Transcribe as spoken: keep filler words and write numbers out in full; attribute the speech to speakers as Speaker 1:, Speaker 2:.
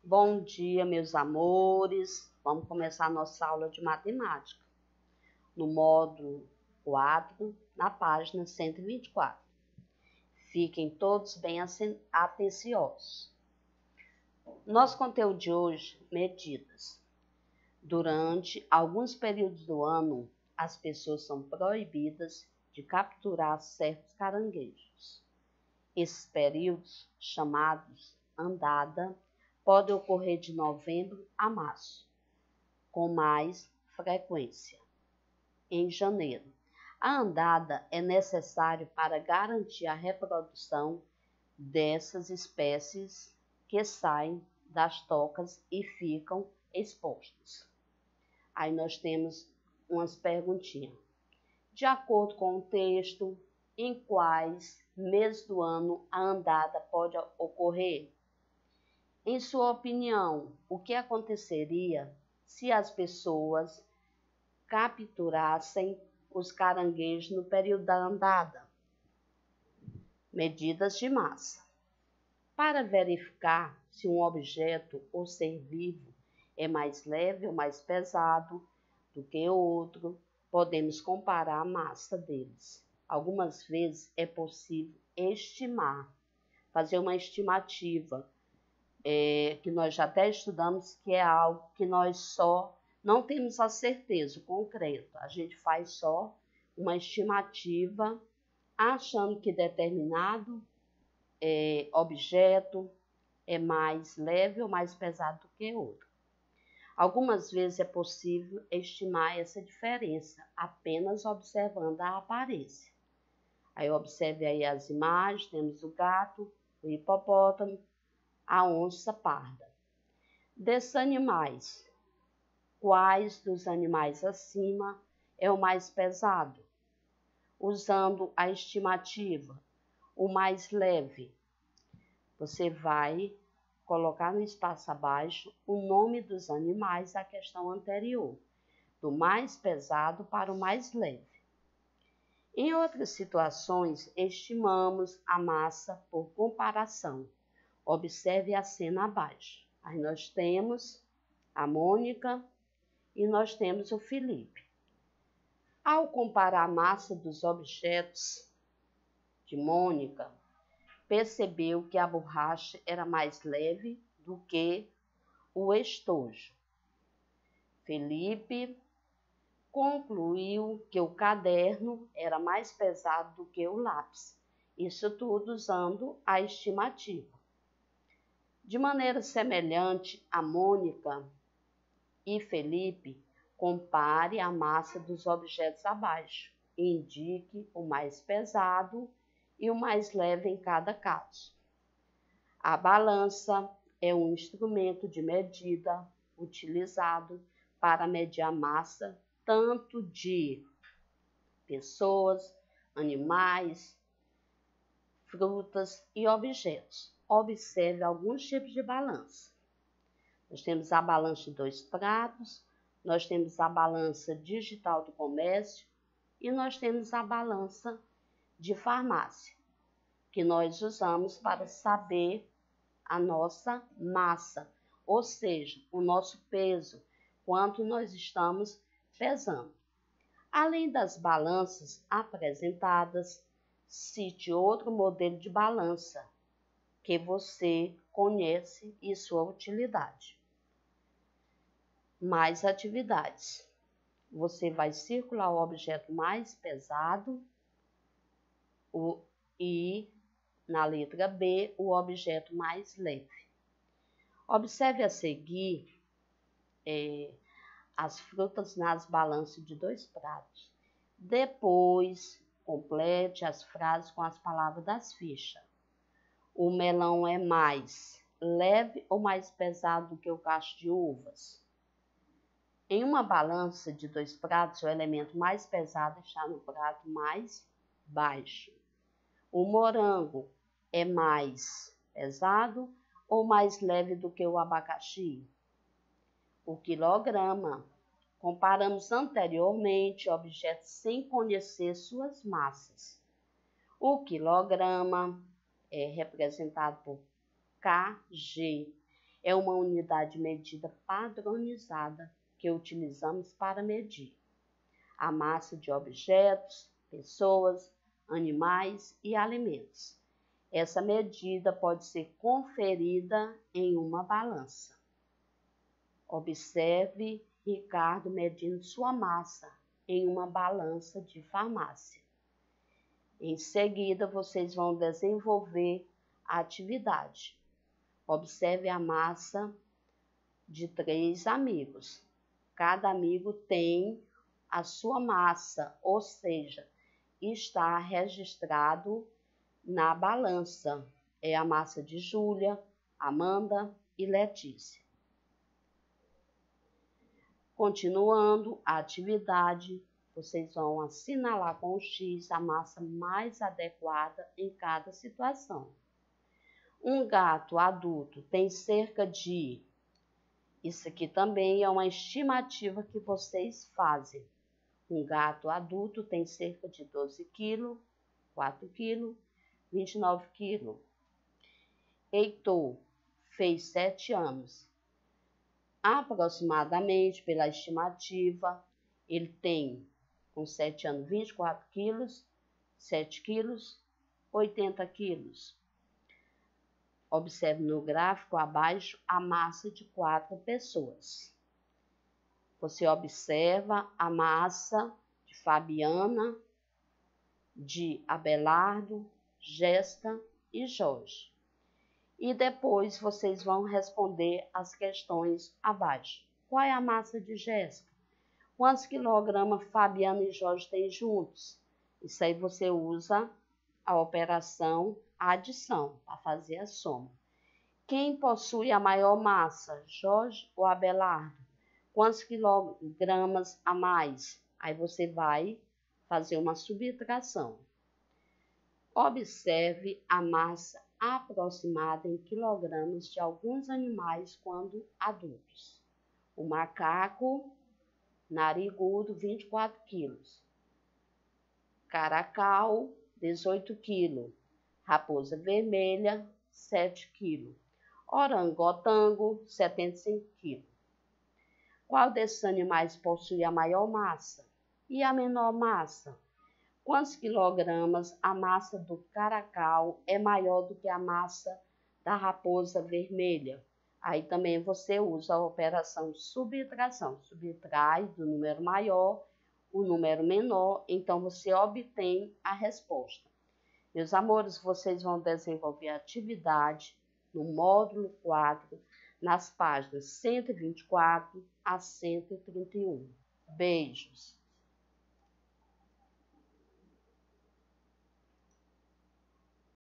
Speaker 1: Bom dia, meus amores. Vamos começar a nossa aula de matemática. No módulo quatro, na página cento e vinte e quatro. Fiquem todos bem atenciosos. Nosso conteúdo de hoje, medidas. Durante alguns períodos do ano, as pessoas são proibidas de capturar certos caranguejos. Esses períodos, chamados andada, podem ocorrer de novembro a março, com mais frequência. Em janeiro, a andada é necessária para garantir a reprodução dessas espécies que saem das tocas e ficam expostas. Aí nós temos umas perguntinhas. De acordo com o texto, em quais meses do ano a andada pode ocorrer? Em sua opinião, o que aconteceria se as pessoas capturassem os caranguejos no período da andada? Medidas de massa. Para verificar se um objeto ou ser vivo é mais leve ou mais pesado do que outro, podemos comparar a massa deles. Algumas vezes é possível estimar, fazer uma estimativa, é, que nós já até estudamos, que é algo que nós só não temos a certeza, o concreto. A gente faz só uma estimativa, achando que determinado é, objeto é mais leve ou mais pesado do que outro. Algumas vezes é possível estimar essa diferença, apenas observando a aparência. Aí observe aí as imagens, temos o gato, o hipopótamo, a onça parda. Desses animais, quais dos animais acima é o mais pesado? Usando a estimativa, o mais leve, você vai colocar no espaço abaixo o nome dos animais da questão anterior, do mais pesado para o mais leve. Em outras situações, estimamos a massa por comparação. Observe a cena abaixo. Aí nós temos a Mônica e nós temos o Felipe. Ao comparar a massa dos objetos de Mônica, percebeu que a borracha era mais leve do que o estojo. Felipe concluiu que o caderno era mais pesado do que o lápis. Isso tudo usando a estimativa. De maneira semelhante, a Mônica e Felipe, compare a massa dos objetos abaixo e indique o mais pesado e o mais leve em cada caso. A balança é um instrumento de medida utilizado para medir a massa tanto de pessoas, animais, frutas e objetos. Observe alguns tipos de balança. Nós temos a balança de dois pratos, nós temos a balança digital do comércio e nós temos a balança de farmácia, que nós usamos para saber a nossa massa, ou seja, o nosso peso, quanto nós estamos pesando. Além das balanças apresentadas, cite outro modelo de balança que você conhece e sua utilidade. Mais atividades. Você vai circular o objeto mais pesado o, e, na letra B, o objeto mais leve. Observe a seguir é, as frutas nas balanças de dois pratos. Depois, complete as frases com as palavras das fichas. O melão é mais leve ou mais pesado do que o cacho de uvas? Em uma balança de dois pratos, o elemento mais pesado está no prato mais baixo. O morango é mais pesado ou mais leve do que o abacaxi? O quilograma. Comparamos anteriormente objetos sem conhecer suas massas. O quilograma é representado por K G. é uma unidade de medida padronizada que utilizamos para medir a massa de objetos, pessoas, animais e alimentos. Essa medida pode ser conferida em uma balança. Observe Ricardo medindo sua massa em uma balança de farmácia. Em seguida, vocês vão desenvolver a atividade. Observe a massa de três amigos. Cada amigo tem a sua massa, ou seja, está registrado na balança. É a massa de Júlia, Amanda e Letícia. Continuando a atividade, vocês vão assinalar com o X a massa mais adequada em cada situação. Um gato adulto tem cerca de... Isso aqui também é uma estimativa que vocês fazem. Um gato adulto tem cerca de doze quilos, quatro quilos, vinte e nove quilos. Heitor fez sete anos. Aproximadamente, pela estimativa, ele tem, com sete anos, vinte e quatro quilos, sete quilos, oitenta quilos. Observe no gráfico abaixo a massa de quatro pessoas. Você observa a massa de Fabiana, de Abelardo, Jéssica e Jorge. E depois vocês vão responder as questões abaixo. Qual é a massa de Jéssica? Quantos quilogramas Fabiana e Jorge têm juntos? Isso aí você usa a operação adição para fazer a soma. Quem possui a maior massa, Jorge ou Abelardo? Quantos quilogramas a mais? Aí você vai fazer uma subtração. Observe a massa aproximada em quilogramas de alguns animais quando adultos. O macaco narigudo, vinte e quatro quilos. Caracal, dezoito quilos. Raposa vermelha, sete quilos. Orangotango, setenta e cinco quilos. Qual desses animais possui a maior massa? E a menor massa? Quantos quilogramas a massa do caracal é maior do que a massa da raposa vermelha? Aí também você usa a operação subtração. Subtrai do número maior o número menor, então você obtém a resposta. Meus amores, vocês vão desenvolver a atividade no módulo quatro, nas páginas cento e vinte e quatro a cento e trinta e um. Beijos!